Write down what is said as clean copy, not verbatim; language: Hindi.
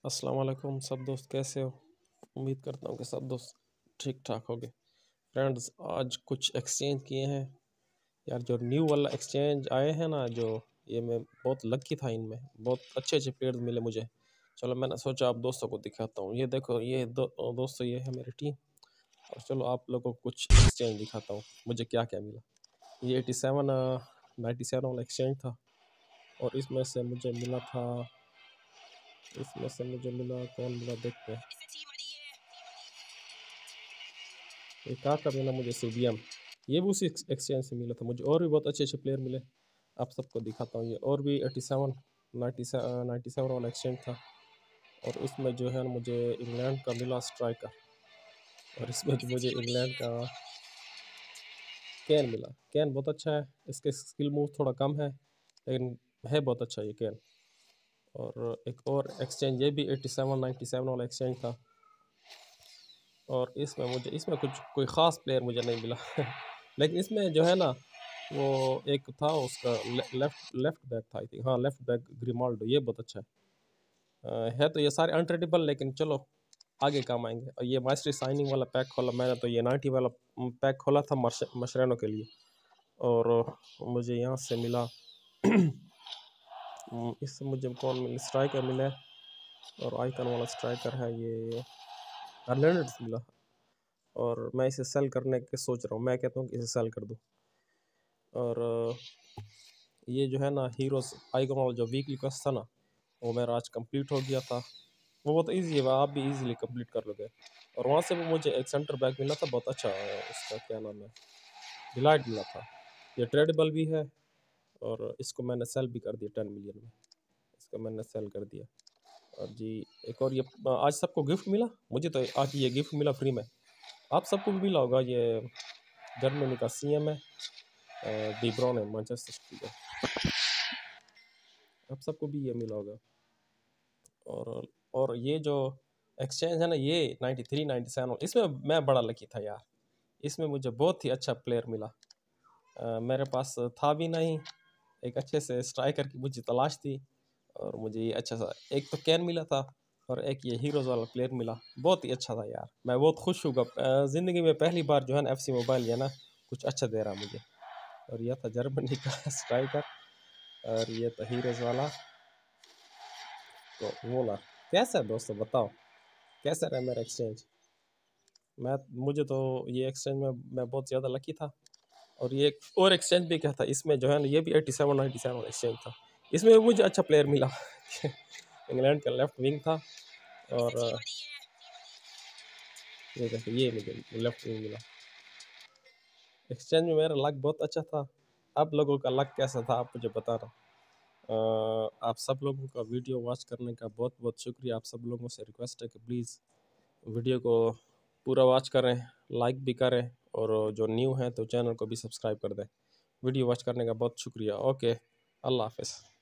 अस्सलाम वालेकुम सब दोस्त, कैसे हो? उम्मीद करता हूँ कि सब दोस्त ठीक ठाक होंगे। फ्रेंड्स, आज कुछ एक्सचेंज किए हैं यार। जो न्यू वाला एक्सचेंज आए हैं ना, जो ये मैं बहुत लकी था, इनमें बहुत अच्छे अच्छे प्लेयर्स मिले मुझे। चलो मैंने सोचा आप दोस्तों को दिखाता हूँ। ये देखो, ये दोस्तों, ये है मेरी टीम। और चलो आप लोगों को कुछ एक्सचेंज दिखाता हूँ मुझे क्या क्या मिला। ये 97 वाला एक्सचेंज था। और इसमें से मुझे मिला, कौन मिला देखते हैं। ये काका मिला मुझे, सीबीएम। ये भी उसी एक्सचेंज से मिला था मुझे। और भी बहुत अच्छे अच्छे प्लेयर मिले, आप सबको दिखाता हूँ। ये और भी 97 वाला एक्सचेंज था। और इसमें जो है मुझे इंग्लैंड का मिला स्ट्राइकर। और इसमें जो मुझे इंग्लैंड का कैन मिला। कैन बहुत अच्छा है, इसके स्किल मूव थोड़ा कम है लेकिन है बहुत अच्छा ये कैन। और एक और एक्सचेंज, ये भी 97 वाला एक्सचेंज था। और इसमें कुछ कोई ख़ास प्लेयर मुझे नहीं मिला लेकिन इसमें जो है ना, वो एक था उसका लेफ्ट लेफ्ट बैक था, आई थिंक। हाँ, लेफ्ट बैक ग्रिमाल्डो, ये बहुत अच्छा है तो ये सारे अनट्रेडेबल, लेकिन चलो आगे काम आएंगे। और ये माइस्ट्री साइनिंग वाला पैक खोला मैंने, तो ये 90 वाला पैक खोला था मशरेनो के लिए। और मुझे यहाँ से मिला इससे मुझे कौन मिला, स्ट्राइकर मिला। और आइकन वाला स्ट्राइकर है ये, हर्नांडेज़ मिला। और मैं इसे सेल करने के सोच रहा हूँ, मैं कहता हूँ कि इसे सेल कर दूँ। और ये जो है ना, हीरोज़ आइकन वाला जो वीकली क्वेस्ट था ना, वो मेरा आज कंप्लीट हो गया था। वो बहुत इजी है, आप भी इजीली कंप्लीट कर लोगे। और वहाँ से भी मुझे एक सेंटर बैक मिला था, बहुत अच्छा उसका क्या नाम है, डिलाइट मिला था। ये ट्रेडेबल भी है। और इसको मैंने सेल भी कर दिया 10 मिलियन में, इसको मैंने सेल कर दिया। और जी, एक और ये आज सबको गिफ्ट मिला, मुझे तो आज ये गिफ्ट मिला फ्री में। आप सबको भी मिला होगा। ये जर्मनी का सीएम है, डी ब्रॉन है, मैनचेस्टर सिटी का। आप सबको भी ये मिला होगा। और ये जो एक्सचेंज है ना, ये 93 97, इसमें मैं बड़ा लकी था यार। इसमें मुझे बहुत ही अच्छा प्लेयर मिला। मेरे पास था भी नहीं, एक अच्छे से स्ट्राइकर की मुझे तलाश थी। और मुझे ये अच्छा सा एक तो कैन मिला था, और एक ये हीरोज़ वाला प्लेयर मिला। बहुत ही अच्छा था यार, मैं बहुत खुश हूँ। ज़िंदगी में पहली बार जो है ना, एफसी मोबाइल ये ना कुछ अच्छा दे रहा मुझे। और यह था जर्मनी का स्ट्राइकर। और ये था हीरोज़ वाला। तो बोला, कैसा है दोस्तों, बताओ कैसा रहा मेरा एक्सचेंज? मुझे तो ये एक्सचेंज में मैं बहुत ज़्यादा लकी था। और ये एक और एक्सचेंज भी क्या था, इसमें जो है ना, ये भी 87 एक्सचेंज था। इसमें भी मुझे अच्छा प्लेयर मिला इंग्लैंड का लेफ्ट विंग था। और ये देखो, ये मुझे लेफ्ट विंग मिला। एक्सचेंज में मेरा लक बहुत अच्छा था। आप लोगों का लक कैसा था, आप मुझे बताना। आप सब लोगों का वीडियो वॉच करने का बहुत बहुत शुक्रिया। आप सब लोगों से रिक्वेस्ट है कि प्लीज़ वीडियो को पूरा वॉच करें, लाइक भी करें। और जो न्यू है तो चैनल को भी सब्सक्राइब कर दें। वीडियो वॉच करने का बहुत शुक्रिया। ओके, अल्लाह हाफ़िज़।